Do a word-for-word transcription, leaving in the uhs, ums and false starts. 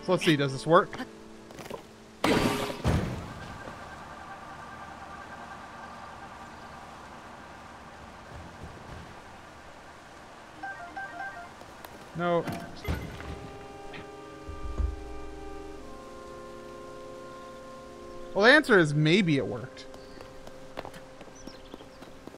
So let's see, does this work? No. Well, the answer is maybe it worked.